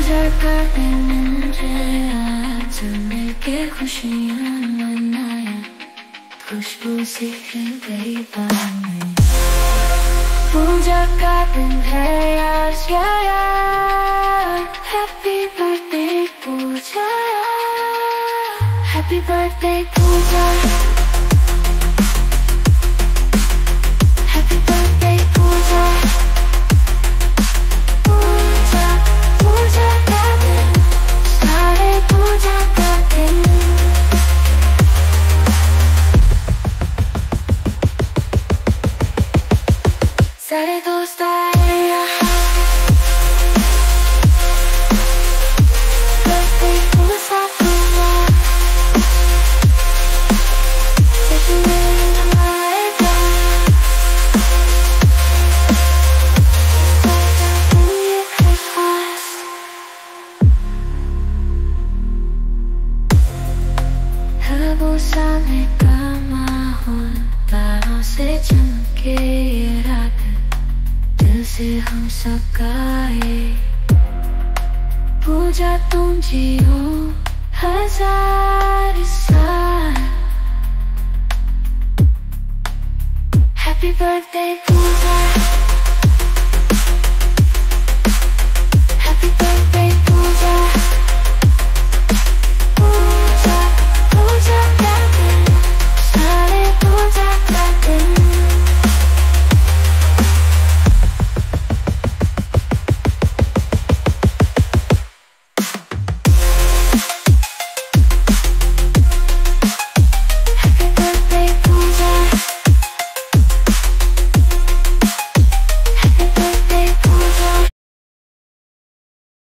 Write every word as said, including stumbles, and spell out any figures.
पूजा करने मुझे आज मिलके खुशियाँ मनाया, खुशबू सी खिल गई बाहों में। पूजा का दिन है आज यार, happy birthday Pooja, happy birthday Pooja, happy birthday Pooja. Pooja Pooja का दिन, सारे पूजा का दिन। सारे दोस्त आए यहाँ, बर्थडे पूजा पूजा, जिसमें आएगा ये क्रिसमस। हवा सामने का माहौल, तारों से चमके ये रात, दिल से हम सब गाए। पूजा तुम जियो हजार साल, हैप्पी बर्थडे पूजा।